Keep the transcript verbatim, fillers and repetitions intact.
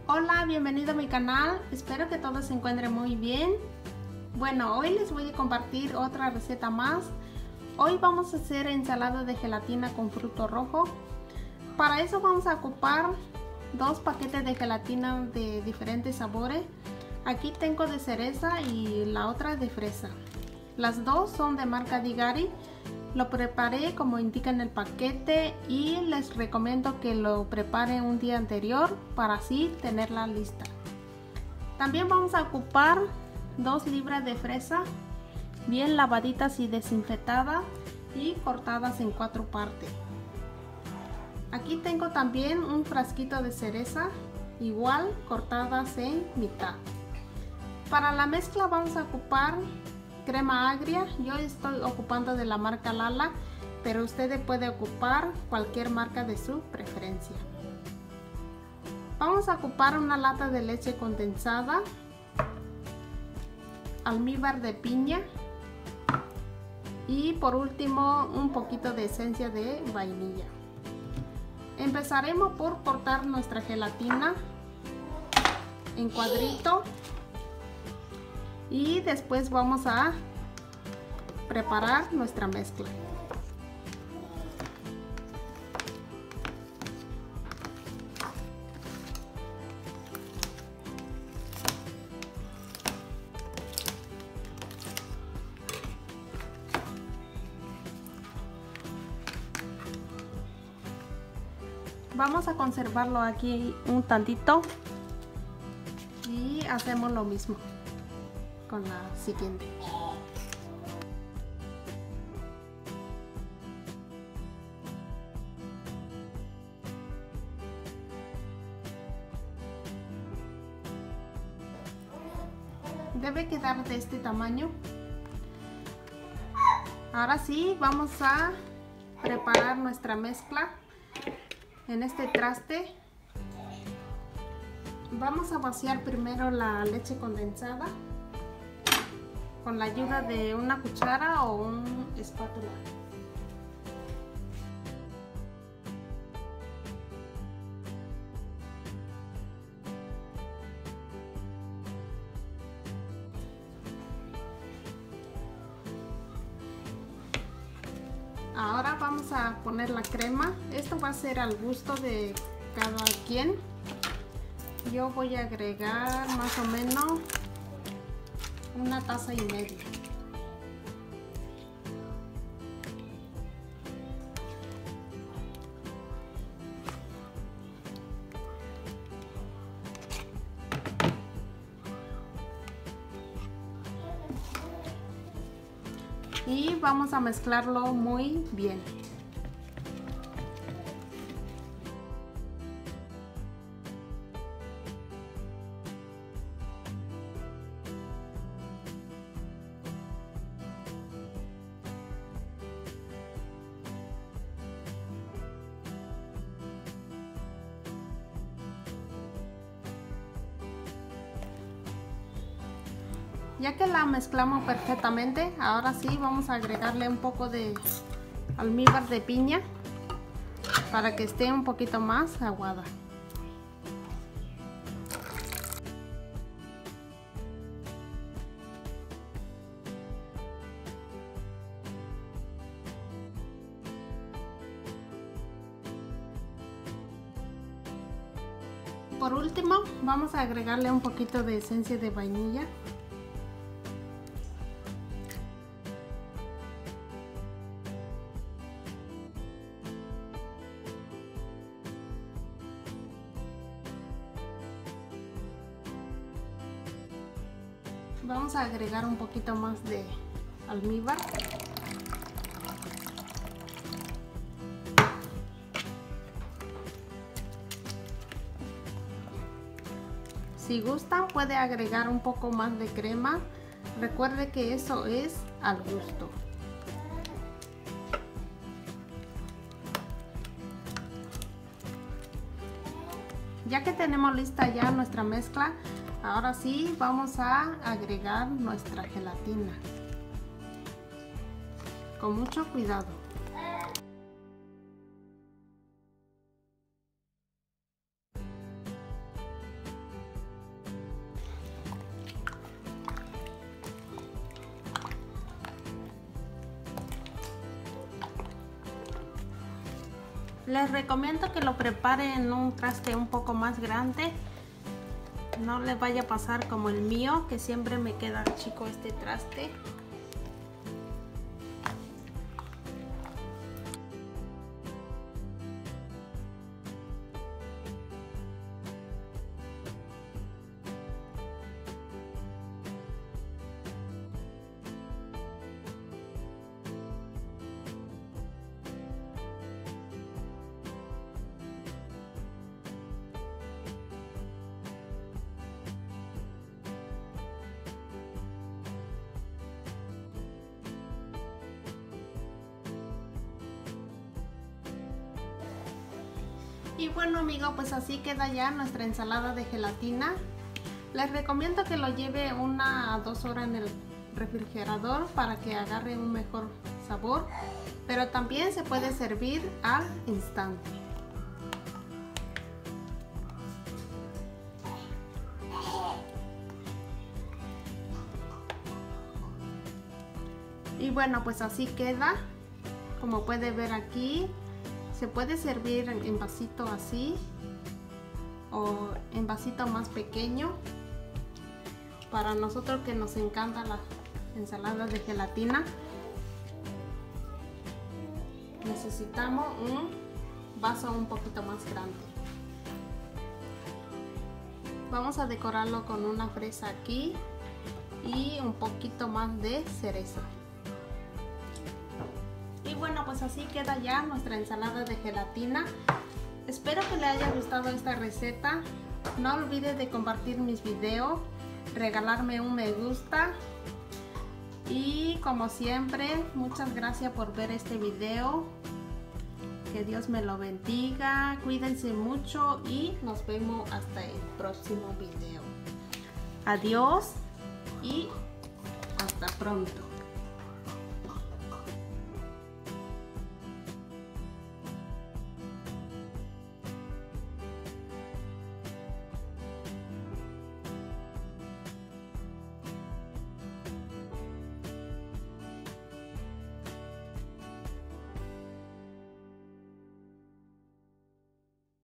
Hola, bienvenido a mi canal, espero que todos se encuentren muy bien. Bueno, hoy les voy a compartir otra receta más. Hoy vamos a hacer ensalada de gelatina con fruto rojo. Para eso vamos a ocupar dos paquetes de gelatina de diferentes sabores. Aquí tengo de cereza y la otra de fresa. Las dos son de marca Digari. Lo preparé como indica en el paquete y les recomiendo que lo preparen un día anterior para así tenerla lista. También vamos a ocupar dos libras de fresa bien lavaditas y desinfectadas y cortadas en cuatro partes. Aquí tengo también un frasquito de cereza igual cortadas en mitad. Para la mezcla vamos a ocupar crema agria. Yo estoy ocupando de la marca Lala, pero ustedes pueden ocupar cualquier marca de su preferencia. Vamos a ocupar una lata de leche condensada, almíbar de piña y por último un poquito de esencia de vainilla. Empezaremos por cortar nuestra gelatina en cuadrito. Y después vamos a preparar nuestra mezcla. Vamos a conservarlo aquí un tantito y hacemos lo mismo con la siguiente. Debe quedar de este tamaño. Ahora sí, vamos a preparar nuestra mezcla en este traste. Vamos a vaciar primero la leche condensada con la ayuda de una cuchara o una espátula. Ahora vamos a poner la crema. Esto va a ser al gusto de cada quien. Yo voy a agregar más o menos una taza y media. Y vamos a mezclarlo muy bien. Ya que la mezclamos perfectamente, ahora sí vamos a agregarle un poco de almíbar de piña para que esté un poquito más aguada. Por último, vamos a agregarle un poquito de esencia de vainilla. Vamos a agregar un poquito más de almíbar. Si gustan puede agregar un poco más de crema. Recuerde que eso es al gusto. Ya que tenemos lista ya nuestra mezcla, ahora sí vamos a agregar nuestra gelatina con mucho cuidado. Les recomiendo que lo preparen en un traste un poco más grande. No les vaya a pasar como el mío, que siempre me queda chico este traste. Y bueno amigos, pues así queda ya nuestra ensalada de gelatina. Les recomiendo que lo lleve una a dos horas en el refrigerador para que agarre un mejor sabor, pero también se puede servir al instante. Y bueno, pues así queda, como puede ver aquí. Se puede servir en vasito así o en vasito más pequeño. Para nosotros que nos encanta la ensalada de gelatina, necesitamos un vaso un poquito más grande. Vamos a decorarlo con una fresa aquí y un poquito más de cereza. Y bueno, pues así queda ya nuestra ensalada de gelatina. Espero que le haya gustado esta receta. No olvides de compartir mis videos, regalarme un me gusta. Y como siempre, muchas gracias por ver este video. Que Dios me lo bendiga. Cuídense mucho y nos vemos hasta el próximo video. Adiós y hasta pronto.